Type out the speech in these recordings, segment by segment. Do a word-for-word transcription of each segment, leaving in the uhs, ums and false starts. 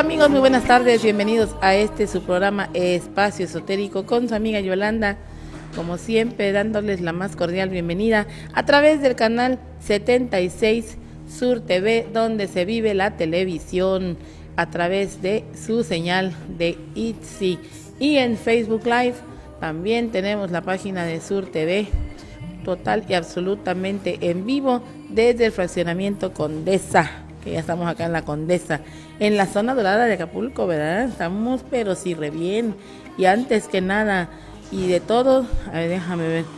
amigos? Muy buenas tardes, bienvenidos a este su programa Espacio Esotérico con su amiga Yolanda, como siempre dándoles la más cordial bienvenida a través del canal setenta y seis Sur T V, donde se vive la televisión a través de su señal de Itzy, y en Facebook Live también tenemos la página de Sur T V total y absolutamente en vivo desde el fraccionamiento Condesa, que ya estamos acá en la Condesa, en la zona dorada de Acapulco, ¿verdad? Estamos pero sí re bien. Y antes que nada y de todo, a ver, déjame ver.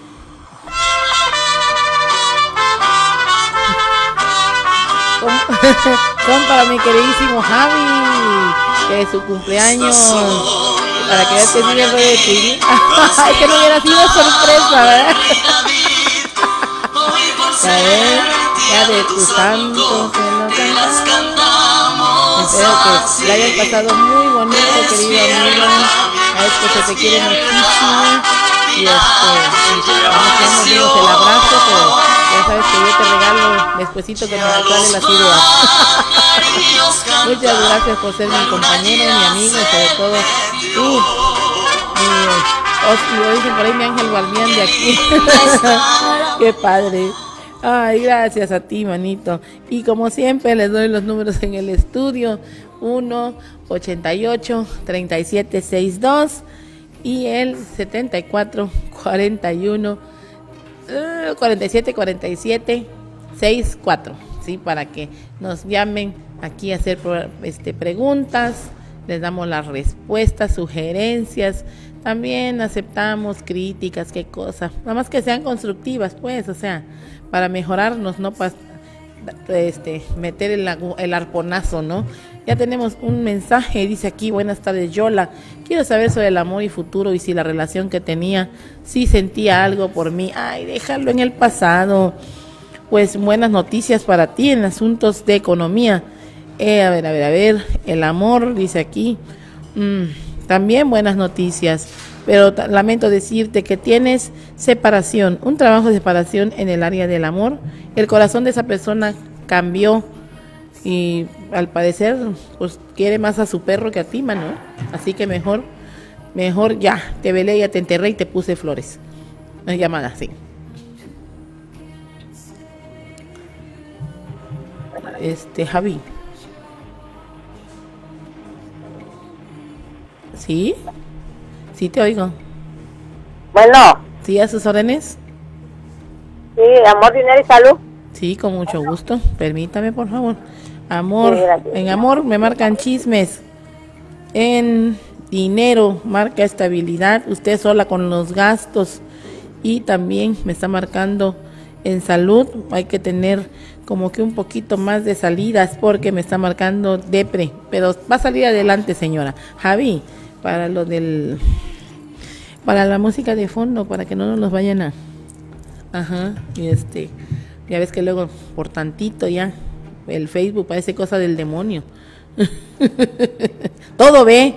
Son para mi queridísimo Javi, que es su cumpleaños, para que ya te diga de ti. Ay, que no hubiera sido sorpresa, ¿verdad? Ya ves, ya de tu santo se lo cantamos. Espero que la hayas pasado muy bonito, querido amigo. Sabes que se te quiere muchísimo. Y este, vamos a darnos el abrazo, pero ya sabes que yo te regalo despuesito que me aclare las ideas. Muchas gracias por ser mi compañero, mi amigo y sobre todo tú. Y hoy dicen por ahí mi ángel guardián de aquí. Qué padre. Ay, gracias a ti, manito. Y como siempre les doy los números en el estudio: uno ochenta y ocho treinta y siete sesenta y dos y el setenta y cuatro cuarenta y uno cuarenta y siete cuarenta y siete sesenta y cuatro, sí, para que nos llamen aquí a hacer este preguntas. Les damos las respuestas, sugerencias. También aceptamos críticas, qué cosa, nada más que sean constructivas, pues, o sea, para mejorarnos, no para este, meter el, el arponazo, ¿no? Ya tenemos un mensaje, dice aquí: buenas tardes, Yola, quiero saber sobre el amor y futuro y si la relación que tenía, si sentía algo por mí. Ay, déjalo en el pasado. Pues buenas noticias para ti en asuntos de economía. Eh, a ver, a ver, a ver, el amor, dice aquí. Mm. También buenas noticias, pero lamento decirte que tienes separación, un trabajo de separación en el área del amor. El corazón de esa persona cambió y al parecer pues quiere más a su perro que a ti, mano. Así que mejor, mejor ya, te velé, ya te enterré y te puse flores. No es llamada así. Este, Javi. ¿Sí? Sí, te oigo. Bueno. ¿Sí, a sus órdenes? Sí, amor, dinero y salud. Sí, con mucho gusto. Permítame, por favor. Amor, sí, en amor me marcan chismes. En dinero marca estabilidad. Usted sola con los gastos. Y también me está marcando en salud. Hay que tener como que un poquito más de salidas porque me está marcando depre. Pero va a salir adelante, señora. Javi, para lo del, para la música de fondo, para que no nos vayan a, ajá, y este, ya ves que luego por tantito ya el Facebook parece cosa del demonio. Todo ve.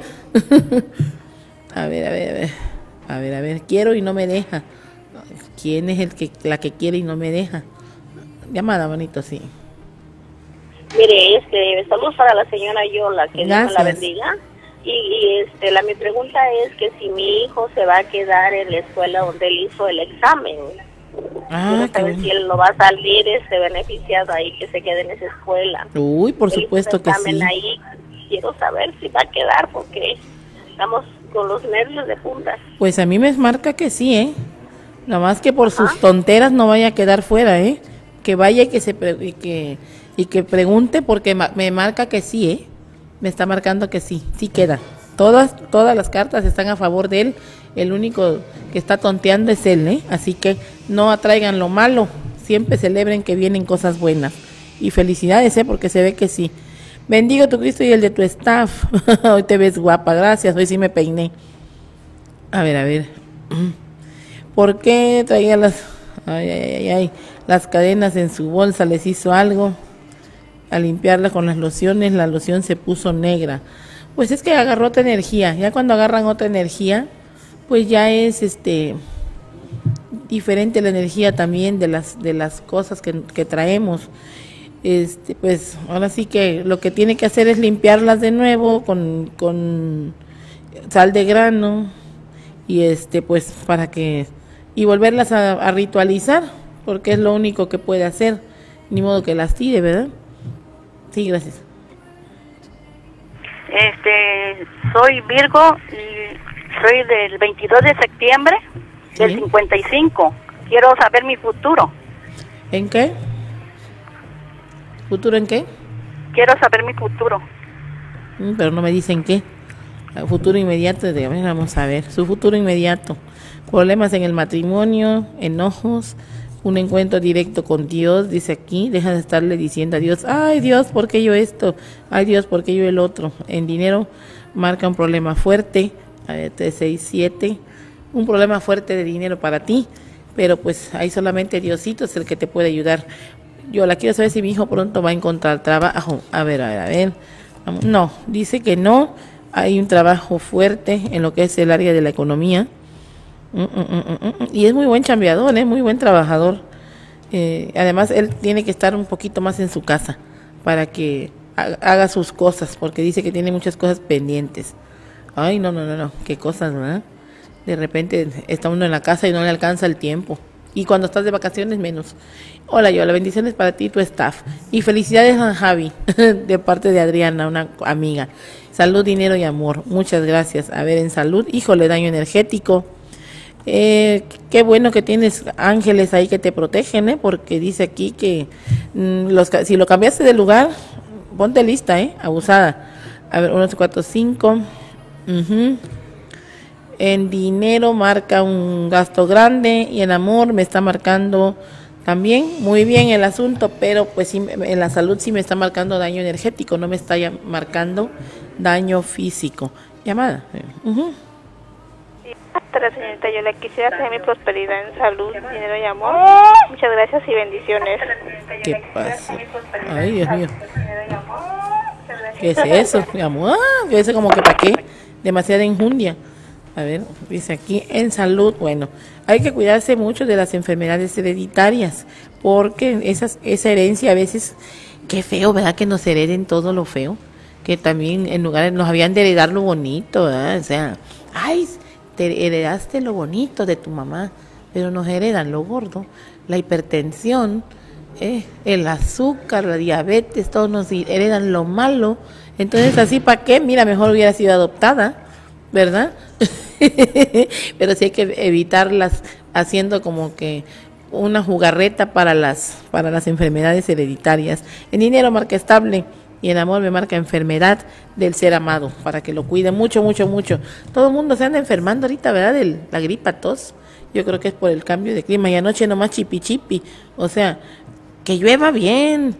A ver, a ver, a ver, a ver, a ver, quiero y no me deja. ¿Quién es el que, la que quiere y no me deja? Llamada, bonito, sí. Mire, este, saludos para la señora Yola, que Dios la bendiga. Y, y este, la mi pregunta es que si mi hijo se va a quedar en la escuela donde él hizo el examen. Ah, quiero saber si él no va a salir este beneficiado ahí, que se quede en esa escuela. Uy, por él supuesto que sí. Ahí. Quiero saber si va a quedar porque estamos con los nervios de punta. Pues a mí me marca que sí, ¿eh? Nada más que por ¿Ah? sus tonteras no vaya a quedar fuera, ¿eh? Que vaya y que se pre y que y que pregunte porque ma me marca que sí, ¿eh? Me está marcando que sí, sí queda. Todas, todas las cartas están a favor de él. El único que está tonteando es él, ¿eh? Así que no atraigan lo malo. Siempre celebren que vienen cosas buenas. Y felicidades, ¿eh? Porque se ve que sí. Bendigo tu Cristo y el de tu staff. Hoy te ves guapa, gracias. Hoy sí me peiné. A ver, a ver. ¿Por qué traía las, ay, ay, ay, ay, las cadenas en su bolsa? ¿Les hizo algo? Al limpiarla con las lociones, la loción se puso negra. Pues es que agarró otra energía. Ya cuando agarran otra energía, pues ya es este diferente la energía también de las de las cosas que, que traemos. este, pues ahora sí que lo que tiene que hacer es limpiarlas de nuevo con, con sal de grano y este, pues para que, y volverlas a, a ritualizar, porque es lo único que puede hacer, ni modo que las tire, ¿verdad? Sí, gracias. Este, soy Virgo y soy del veintidós de septiembre del ¿sí? cincuenta y cinco. Quiero saber mi futuro. ¿En qué? ¿Futuro en qué? Quiero saber mi futuro. Mm, pero no me dicen qué. Futuro inmediato, de, a ver, vamos a ver. Su futuro inmediato. Problemas en el matrimonio, enojos, un encuentro directo con Dios, dice aquí. Deja de estarle diciendo a Dios, ay Dios, ¿por qué yo esto? Ay Dios, ¿por qué yo el otro? En dinero marca un problema fuerte, a ver, tres, seis, siete, un problema fuerte de dinero para ti, pero pues ahí solamente Diosito es el que te puede ayudar. Yo la quiero saber si mi hijo pronto va a encontrar trabajo. A ver, a ver, a ver. No, dice que no, hay un trabajo fuerte en lo que es el área de la economía. Mm, mm, mm, mm, y es muy buen chambeador, es muy buen trabajador. Eh, además, él tiene que estar un poquito más en su casa para que haga sus cosas, porque dice que tiene muchas cosas pendientes. Ay, no, no, no, no, qué cosas, ¿verdad? De repente está uno en la casa y no le alcanza el tiempo. Y cuando estás de vacaciones, menos. Hola, Yola, bendiciones para ti y tu staff. Y felicidades a Javi, de parte de Adriana, una amiga. Salud, dinero y amor. Muchas gracias. A ver, en salud, híjole, daño energético. Eh, qué bueno que tienes ángeles ahí que te protegen, ¿eh? Porque dice aquí que mmm, los, si lo cambiaste de lugar, ponte lista, ¿eh? Abusada. A ver, uno, cuatro, cinco. Uh-huh. En dinero marca un gasto grande y en amor me está marcando también muy bien el asunto, pero pues sí, en la salud sí me está marcando daño energético, no me está ya marcando daño físico. Llamada. Uh-huh. Hola, señorita, yo le quisiera tener mi prosperidad en salud, dinero y amor. Muchas gracias y bendiciones. ¿Qué pasa? Ay, Dios mío. ¿Qué es eso, mi amor? Yo sé como que para qué, demasiada injundia. A ver, dice aquí, en salud, bueno, hay que cuidarse mucho de las enfermedades hereditarias, porque esas, esa herencia a veces, qué feo, ¿verdad? Que nos hereden todo lo feo, que también en lugar nos habían de heredar lo bonito, ¿verdad? O sea, ay, te heredaste lo bonito de tu mamá, pero nos heredan lo gordo, la hipertensión, eh, el azúcar, la diabetes, todos nos heredan lo malo, entonces así, ¿para qué? Mira, mejor hubiera sido adoptada, ¿verdad? Pero sí hay que evitarlas haciendo como que una jugarreta para las para las enfermedades hereditarias. En dinero marca estable y en amor me marca enfermedad del ser amado, para que lo cuide mucho, mucho, mucho. Todo el mundo se anda enfermando ahorita, ¿verdad? De la gripa, tos. Yo creo que es por el cambio de clima y anoche nomás chipi chipi. O sea, que llueva bien.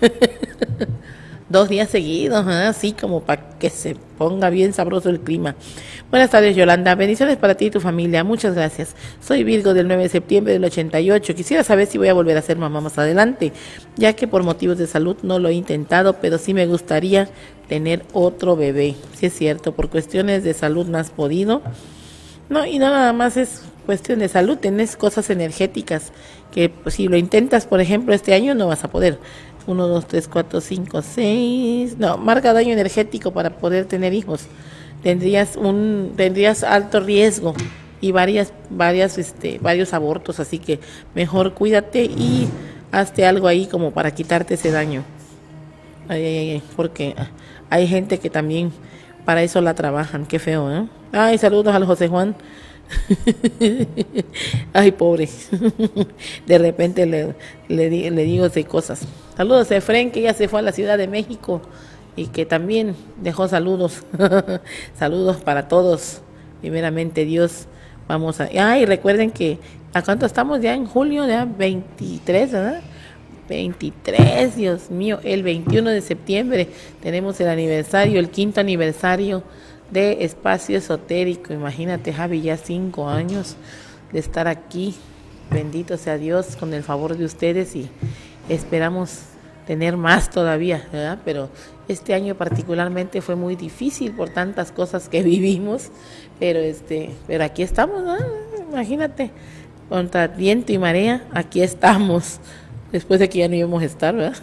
Dos días seguidos, ¿eh? Así como para que se ponga bien sabroso el clima. Buenas tardes, Yolanda. Bendiciones para ti y tu familia. Muchas gracias. Soy Virgo del nueve de septiembre del ochenta y ocho. Quisiera saber si voy a volver a ser mamá más adelante, ya que por motivos de salud no lo he intentado, pero sí me gustaría tener otro bebé. Sí es cierto, por cuestiones de salud no has podido. No, y no nada más es cuestión de salud, tenés cosas energéticas que pues, si lo intentas, por ejemplo, este año no vas a poder. Uno, dos, tres, cuatro, cinco, seis. No, marca daño energético para poder tener hijos. Tendrías un, tendrías alto riesgo y varias, varias, este, varios abortos, así que mejor cuídate y hazte algo ahí como para quitarte ese daño. Ay, ay, ay, porque hay gente que también para eso la trabajan, qué feo, ¿eh? Ay, saludos al José Juan. Ay, pobre. De repente le, le, le digo de cosas. Saludos a Efren, que ya se fue a la Ciudad de México y que también dejó saludos. Saludos para todos. Primeramente Dios, vamos a... Ay, recuerden que ¿a cuánto estamos ya en julio? Ya veintitrés, ¿verdad? veintitrés, Dios mío, el veintiuno de septiembre tenemos el aniversario, el quinto aniversario de Espacio Esotérico. Imagínate, Javi, ya cinco años de estar aquí. Bendito sea Dios con el favor de ustedes y esperamos tener más todavía, ¿verdad? Pero este año particularmente fue muy difícil por tantas cosas que vivimos, pero este, pero aquí estamos, ¿no? Imagínate, contra viento y marea, aquí estamos. después de que ya no íbamos a estar, ¿verdad?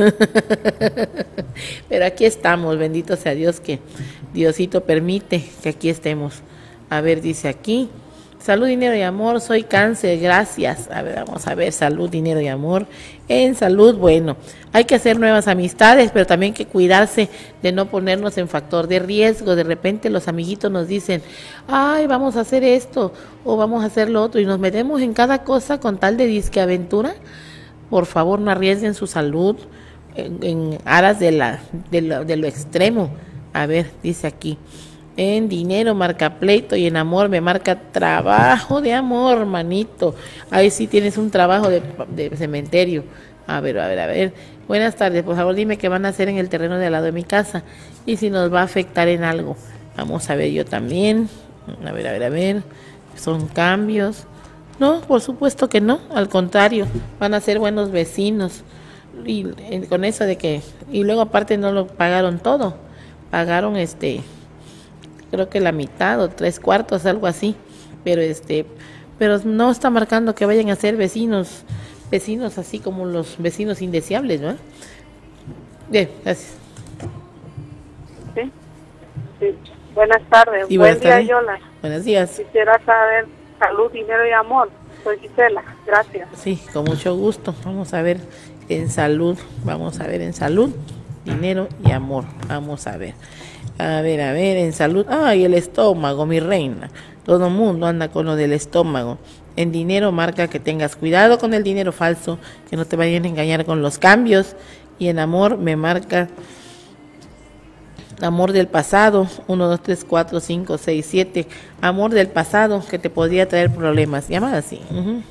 Pero aquí estamos, bendito sea Dios que Diosito permite que aquí estemos. A ver, dice aquí, salud, dinero y amor, soy cáncer, gracias. A ver, vamos a ver, salud, dinero y amor. En salud, bueno, hay que hacer nuevas amistades, pero también hay que cuidarse de no ponernos en factor de riesgo. De repente los amiguitos nos dicen, ay, vamos a hacer esto o vamos a hacer lo otro y nos metemos en cada cosa con tal de disque aventura. Por favor, no arriesguen su salud en, en aras de, la, de, lo, de lo extremo. A ver, dice aquí, en dinero marca pleito y en amor me marca trabajo de amor, manito. Ahí sí tienes un trabajo de, de cementerio. A ver, a ver, a ver. Buenas tardes, por favor dime qué van a hacer en el terreno de al lado de mi casa y si nos va a afectar en algo. Vamos a ver yo también. A ver, a ver, a ver. Son cambios. No, por supuesto que no, al contrario, van a ser buenos vecinos. Y eh, con eso de que, y luego aparte no lo pagaron todo, pagaron este, creo que la mitad o tres cuartos, algo así, pero este, pero no está marcando que vayan a ser vecinos, vecinos así como los vecinos indeseables, ¿no? Bien, gracias. Sí, sí. Buenas tardes. Sí, Buen buenas día, tardes. Yola. Buenos días. Quisiera saber salud, dinero y amor. Soy Gisela. Gracias. Sí, con mucho gusto. Vamos a ver en salud, vamos a ver en salud, dinero y amor. Vamos a ver. A ver, a ver, en salud. Ay, el estómago, mi reina. Todo el mundo anda con lo del estómago. En dinero marca que tengas cuidado con el dinero falso, que no te vayan a engañar con los cambios. Y en amor me marca amor del pasado, uno, dos, tres, cuatro, cinco, seis, siete, amor del pasado que te podría traer problemas, llamada así. Uh-huh.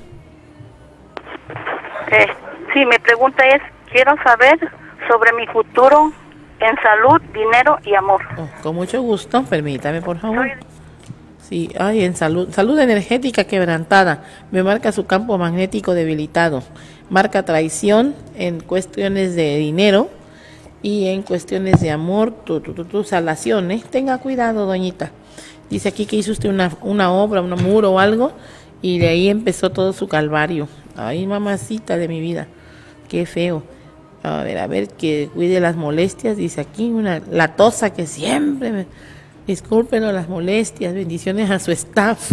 eh, sí, mi pregunta es, quiero saber sobre mi futuro en salud, dinero y amor. Oh, con mucho gusto, permítame por favor. Sí, ay, en salud, salud energética quebrantada, me marca su campo magnético debilitado, marca traición en cuestiones de dinero, y en cuestiones de amor, tu, tu, tu, tu salación, ¿eh? Tenga cuidado, doñita. Dice aquí que hizo usted una, una obra, un muro o algo, y de ahí empezó todo su calvario. Ay, mamacita de mi vida, qué feo. A ver, a ver, que cuide las molestias, dice aquí, una la tosa que siempre me... Discúlpenos las molestias, bendiciones a su staff.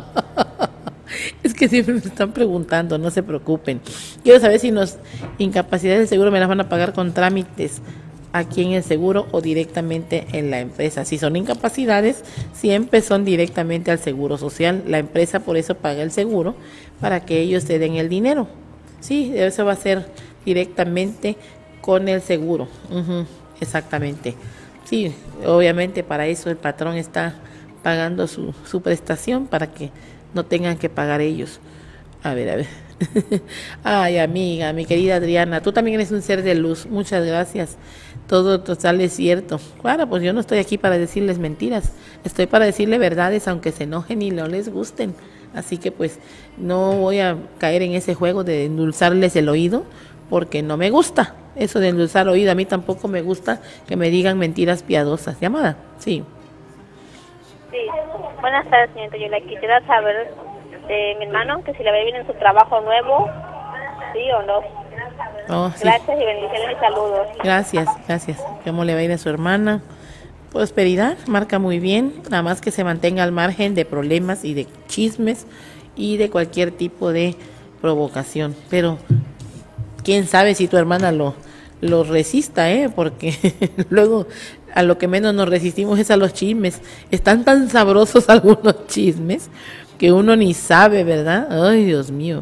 Es que siempre me están preguntando, no se preocupen. Quiero saber si las incapacidades del seguro me las van a pagar con trámites aquí en el seguro o directamente en la empresa. Si son incapacidades, siempre son directamente al seguro social. La empresa por eso paga el seguro, para que ellos te den el dinero. Sí, eso va a ser directamente con el seguro. Uh-huh, exactamente. Sí, obviamente para eso el patrón está pagando su, su prestación, para que no tengan que pagar ellos. A ver, a ver. Ay, amiga, mi querida Adriana, tú también eres un ser de luz. Muchas gracias. Todo total es cierto. Claro, pues yo no estoy aquí para decirles mentiras. Estoy para decirle verdades, aunque se enojen y no les gusten. Así que pues no voy a caer en ese juego de endulzarles el oído, porque no me gusta eso de endulzar el oído. A mí tampoco me gusta que me digan mentiras piadosas. ¿Llamada? Sí. Sí, buenas tardes, señorita. Yo le quisiera saber de mi hermano que si le va bien en su trabajo nuevo, sí o no. Oh, sí. Gracias y bendiciones y saludos. Gracias, gracias. ¿Cómo le va a ir a su hermana? Prosperidad, marca muy bien, nada más que se mantenga al margen de problemas y de chismes y de cualquier tipo de provocación. Pero quién sabe si tu hermana lo, lo resista, ¿eh? Porque luego a lo que menos nos resistimos es a los chismes. Están tan sabrosos algunos chismes que uno ni sabe, ¿verdad? Ay, Dios mío.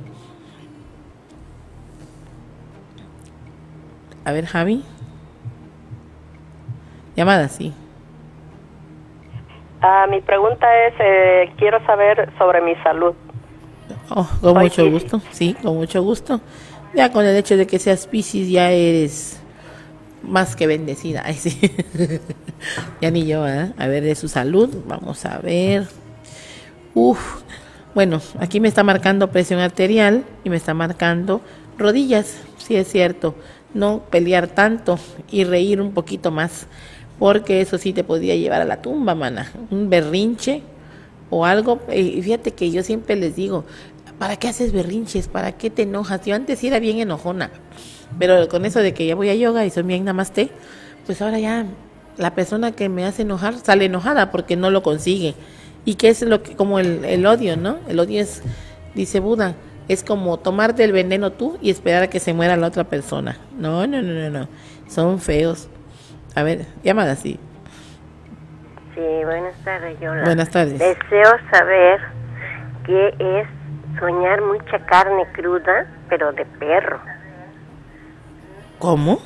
A ver, Javi. Llamada, sí. Ah, mi pregunta es, eh, quiero saber sobre mi salud. Oh, con Soy mucho Piscis. gusto, sí, con mucho gusto. Ya con el hecho de que seas Piscis ya eres más que bendecida. Ay, sí. Ya ni yo, ¿eh? A ver, de su salud, vamos a ver. Uf, bueno, aquí me está marcando presión arterial y me está marcando rodillas, sí es cierto. No pelear tanto y reír un poquito más, porque eso sí te podría llevar a la tumba, mana. Un berrinche o algo. Y fíjate que yo siempre les digo, ¿para qué haces berrinches? ¿Para qué te enojas? Yo antes sí era bien enojona, pero con eso de que ya voy a yoga y soy bien namaste, pues ahora ya la persona que me hace enojar sale enojada porque no lo consigue. Y que es lo que, como el, el odio, ¿no? El odio es, dice Buda, es como tomarte el veneno tú y esperar a que se muera la otra persona. No, no, no, no, no. Son feos. A ver, llamada así. Sí, buenas tardes, Yola. Buenas tardes. Deseo saber qué es soñar mucha carne cruda, pero de perro. ¿Cómo?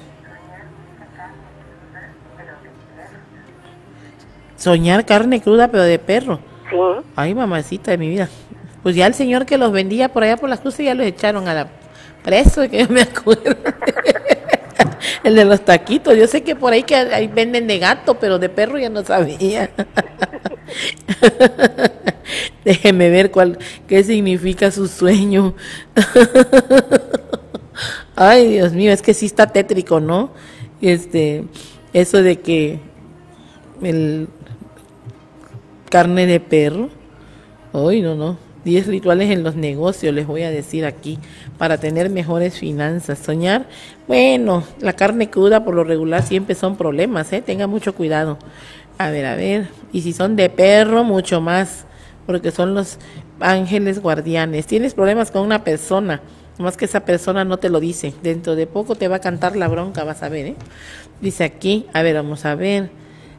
Soñar carne cruda, pero de perro. Sí. Ay, mamacita de mi vida. Pues ya el señor que los vendía por allá por las cruces ya los echaron a la preso, que yo me acuerdo. El de los taquitos. Yo sé que por ahí que ahí venden de gato, pero de perro ya no sabía. Déjeme ver cuál, qué significa su sueño. Ay, Dios mío, es que sí está tétrico, ¿no? Este, eso de que el carne de perro. Ay, no, no. diez rituales en los negocios, les voy a decir aquí, para tener mejores finanzas. Soñar, bueno, la carne cruda por lo regular siempre son problemas, ¿eh? Tenga mucho cuidado. A ver, a ver, y si son de perro, mucho más, porque son los ángeles guardianes. Tienes problemas con una persona, más que esa persona no te lo dice. Dentro de poco te va a cantar la bronca, vas a ver, ¿eh? Dice aquí, a ver, vamos a ver,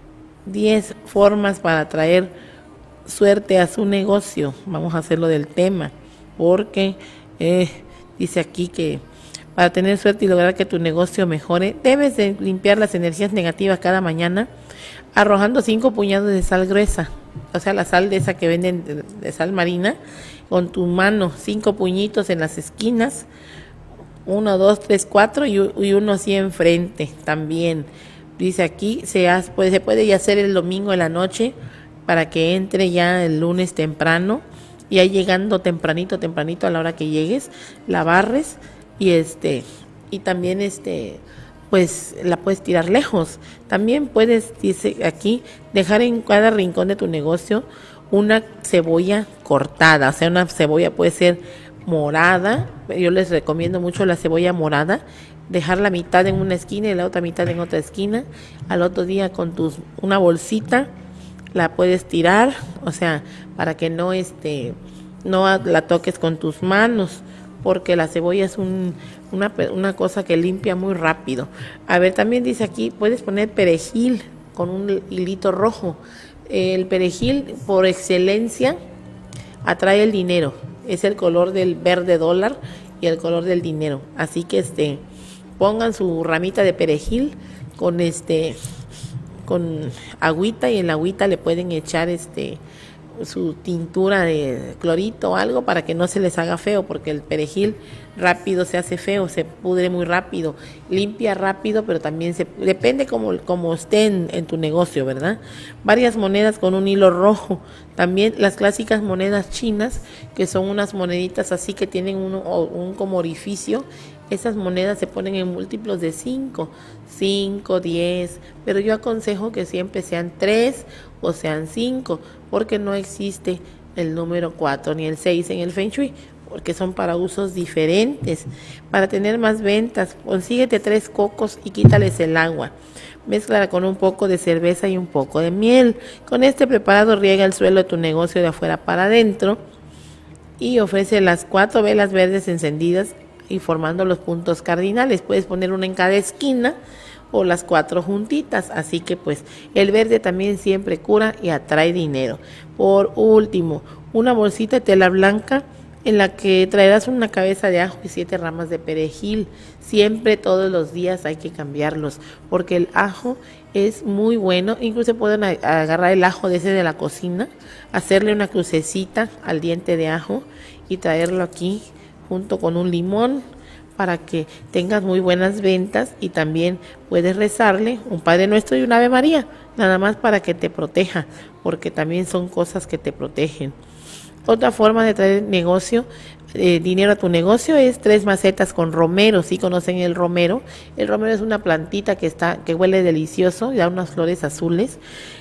diez formas para traer suerte a su negocio. Vamos a hacerlo del tema, porque eh, dice aquí que para tener suerte y lograr que tu negocio mejore, debes de limpiar las energías negativas cada mañana arrojando cinco puñados de sal gruesa, o sea, la sal de esa que venden de, de sal marina, con tu mano, cinco puñitos en las esquinas, uno, dos, tres, cuatro y, y uno así enfrente también. Dice aquí, se, hace, pues, se puede ya hacer el domingo en la noche, para que entre ya el lunes temprano, y ahí llegando tempranito, tempranito a la hora que llegues, la barres y este, y también este, pues la puedes tirar lejos. También puedes, dice aquí, dejar en cada rincón de tu negocio una cebolla cortada, o sea, una cebolla puede ser morada, yo les recomiendo mucho la cebolla morada, dejar la mitad en una esquina y la otra mitad en otra esquina. Al otro día con tus, una bolsita, la puedes tirar, o sea, para que no este no la toques con tus manos, porque la cebolla es un, una, una cosa que limpia muy rápido. A ver, también dice aquí, puedes poner perejil con un hilito rojo. El perejil, por excelencia, atrae el dinero. Es el color del verde dólar y el color del dinero. Así que este pongan su ramita de perejil con este con agüita, y en la agüita le pueden echar este su tintura de clorito o algo para que no se les haga feo, porque el perejil rápido se hace feo, se pudre muy rápido, limpia rápido, pero también se depende como, como esté en, en tu negocio, ¿verdad? Varias monedas con un hilo rojo, también las clásicas monedas chinas, que son unas moneditas así que tienen un, un como orificio. Esas monedas se ponen en múltiplos de cinco, cinco, diez, pero yo aconsejo que siempre sean tres o sean cinco, porque no existe el número cuatro ni el seis en el Feng Shui, porque son para usos diferentes. Para tener más ventas, consíguete tres cocos y quítales el agua. Mézclala con un poco de cerveza y un poco de miel. Con este preparado riega el suelo de tu negocio de afuera para adentro y ofrece las cuatro velas verdes encendidas y formando los puntos cardinales. Puedes poner una en cada esquina o las cuatro juntitas, así que pues el verde también siempre cura y atrae dinero. Por último, una bolsita de tela blanca en la que traerás una cabeza de ajo y siete ramas de perejil. Siempre, todos los días hay que cambiarlos, porque el ajo es muy bueno. Incluso pueden agarrar el ajo de ese de la cocina, hacerle una crucecita al diente de ajo y traerlo aquí junto con un limón, para que tengas muy buenas ventas. Y también puedes rezarle un Padre Nuestro y un Ave María, nada más para que te proteja, porque también son cosas que te protegen. Otra forma de traer negocio, eh, dinero a tu negocio, es tres macetas con romero. ¿Sí conocen el romero? El romero es una plantita que está, que huele delicioso, da unas flores azules.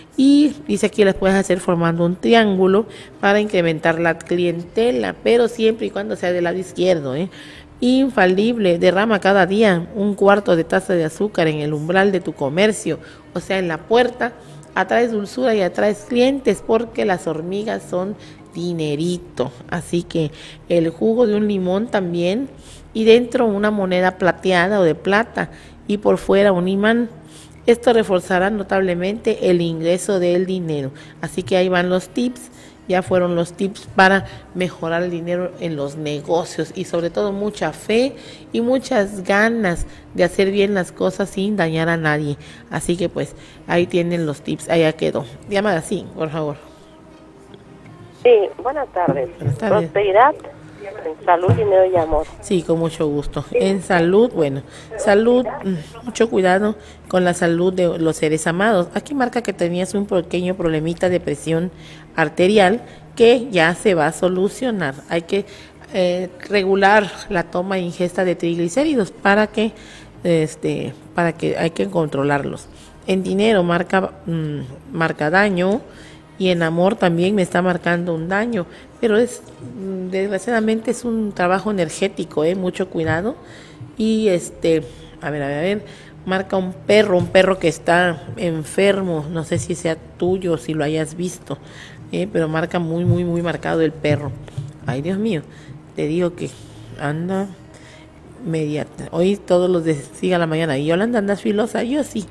Y dice aquí las puedes hacer formando un triángulo para incrementar la clientela, pero siempre y cuando sea del lado izquierdo, ¿eh? Infalible, derrama cada día un cuarto de taza de azúcar en el umbral de tu comercio, o sea, en la puerta. Atraes dulzura y atraes clientes porque las hormigas son dinerito. Así que el jugo de un limón también, y dentro una moneda plateada o de plata y por fuera un imán. Esto reforzará notablemente el ingreso del dinero. Así que ahí van los tips. Ya fueron los tips para mejorar el dinero en los negocios, y sobre todo mucha fe y muchas ganas de hacer bien las cosas sin dañar a nadie. Así que pues ahí tienen los tips, allá quedó. Llamada, sí, por favor. Sí, buenas tardes. Buenas tardes. Prosperidad, en salud, dinero y amor. Sí, con mucho gusto. En salud, bueno, salud, mucho cuidado con la salud de los seres amados. Aquí marca que tenías un pequeño problemita de presión arterial que ya se va a solucionar. Hay que eh, regular la toma e ingesta de triglicéridos para que, este, para que hay que controlarlos. En dinero marca, mmm, marca daño. Y en amor también me está marcando un daño, pero es, desgraciadamente es un trabajo energético, ¿eh? Mucho cuidado. Y este, a ver, a ver, a ver, marca un perro, un perro que está enfermo, no sé si sea tuyo, si lo hayas visto, ¿eh? Pero marca muy, muy, muy marcado el perro. Ay, Dios mío, te digo que anda media, hoy todos los de Siga la Mañana. ¿Y Yolanda, andas filosa? Yo sí.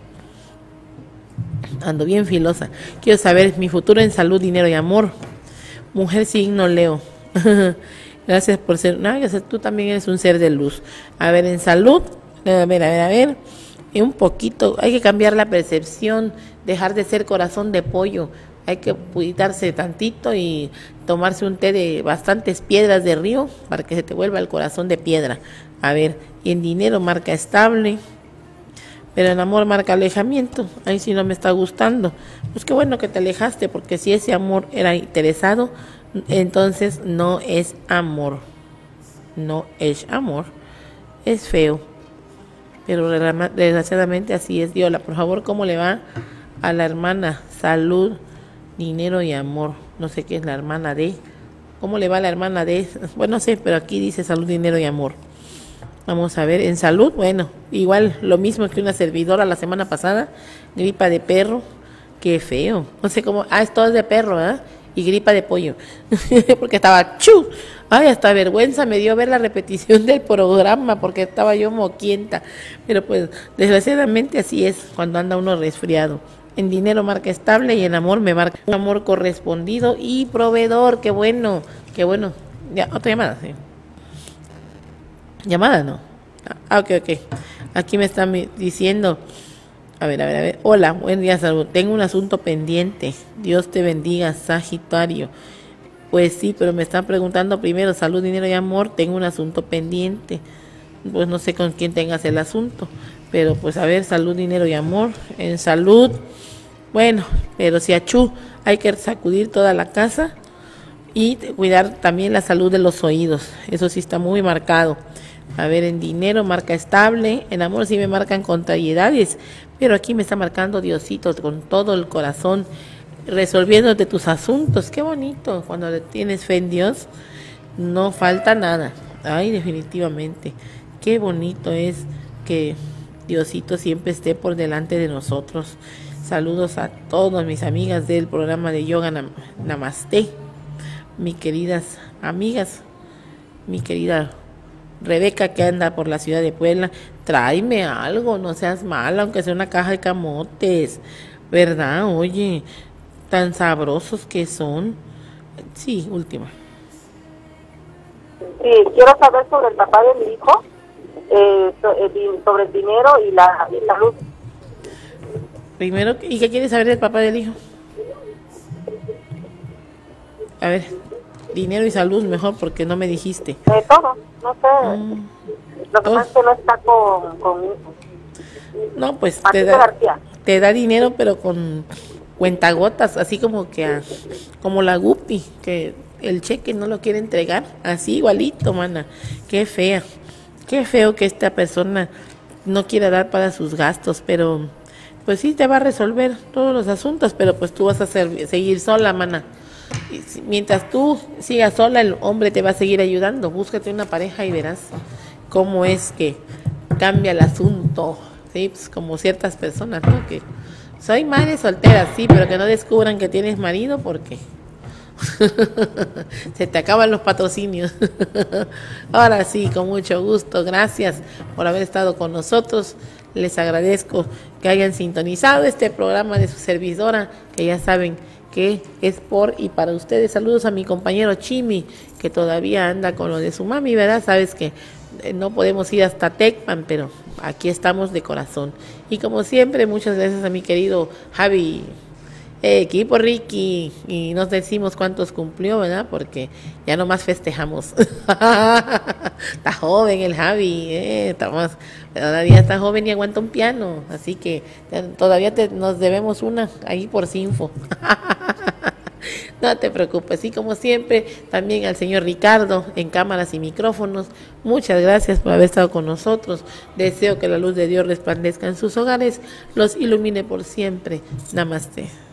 Ando bien filosa. Quiero saber mi futuro en salud, dinero y amor. Mujer signo Leo. Gracias por ser. No, yo sé, tú también eres un ser de luz. A ver, en salud. A ver, a ver, a ver. Y un poquito. Hay que cambiar la percepción. Dejar de ser corazón de pollo. Hay que cuidarse tantito y tomarse un té de bastantes piedras de río para que se te vuelva el corazón de piedra. A ver, y en dinero marca estable. Pero en amor marca alejamiento. Ahí sí no me está gustando. Pues qué bueno que te alejaste, porque si ese amor era interesado, entonces no es amor. No es amor. Es feo. Pero desgraciadamente así es. Diola, por favor, ¿cómo le va a la hermana? Salud, dinero y amor. No sé qué es la hermana de. ¿Cómo le va a la hermana de? Bueno, no sé, pero aquí dice salud, dinero y amor. Vamos a ver, en salud, bueno, igual lo mismo que una servidora la semana pasada, gripa de perro, qué feo, no sé cómo, ah, esto es de perro, ¿eh? Y gripa de pollo, porque estaba chu, ay, hasta vergüenza me dio ver la repetición del programa, porque estaba yo moquienta, pero pues, desgraciadamente así es cuando anda uno resfriado. En dinero marca estable y en amor me marca un amor correspondido y proveedor, qué bueno, qué bueno. Ya, otra llamada, sí. Llamada, ¿no? Ah, ok, ok. Aquí me están diciendo, a ver, a ver, a ver. Hola, buen día, salud. Tengo un asunto pendiente. Dios te bendiga, Sagitario. Pues sí, pero me están preguntando primero, salud, dinero y amor. Tengo un asunto pendiente. Pues no sé con quién tengas el asunto. Pero pues a ver, salud, dinero y amor. En salud, bueno, pero si achú, hay que sacudir toda la casa y cuidar también la salud de los oídos. Eso sí está muy marcado. A ver, en dinero marca estable, en amor sí me marcan contrariedades, pero aquí me está marcando Diosito con todo el corazón, resolviéndote tus asuntos. Qué bonito, cuando tienes fe en Dios, no falta nada. Ay, definitivamente, qué bonito es que Diosito siempre esté por delante de nosotros. Saludos a todas mis amigas del programa de Yoga Nam- Namaste, mis queridas amigas, mi querida Rebeca que anda por la ciudad de Puebla, tráeme algo, no seas mala, aunque sea una caja de camotes, ¿verdad? Oye, tan sabrosos que son. Sí, última. Sí, quiero saber sobre el papá de mi hijo, eh, sobre el dinero y la, y la luz. Primero, ¿y qué quieres saber del papá del hijo? A ver, dinero y salud mejor, porque no me dijiste. De todo, no sé. Mm, Lo que pasa es que no está con... con no, pues te da, te da dinero, pero con cuentagotas, así como que a, como la Guppy, que el cheque no lo quiere entregar, así igualito, mana. Qué fea, qué feo que esta persona no quiera dar para sus gastos, pero pues sí te va a resolver todos los asuntos, pero pues tú vas a ser, seguir sola, mana. Y si, mientras tú sigas sola, el hombre te va a seguir ayudando. Búscate una pareja y verás cómo es que cambia el asunto, ¿sí? Pues como ciertas personas, ¿no? Que soy madre soltera, sí, pero que no descubran que tienes marido porque se te acaban los patrocinios. Ahora sí, con mucho gusto. Gracias por haber estado con nosotros. Les agradezco que hayan sintonizado este programa de su servidora, que ya saben que es por y para ustedes. Saludos a mi compañero Chimi, que todavía anda con lo de su mami, ¿verdad? Sabes que no podemos ir hasta Tecpan, pero aquí estamos de corazón. Y como siempre, muchas gracias a mi querido Javi, eh, equipo Ricky, y nos decimos cuántos cumplió, ¿verdad? Porque ya nomás festejamos. Está joven el Javi, eh, está más, todavía está joven y aguanta un piano, así que todavía te, nos debemos una ahí por Sinfo. No te preocupes, y como siempre, también al señor Ricardo en cámaras y micrófonos, muchas gracias por haber estado con nosotros. Deseo que la luz de Dios resplandezca en sus hogares, los ilumine por siempre. Namaste.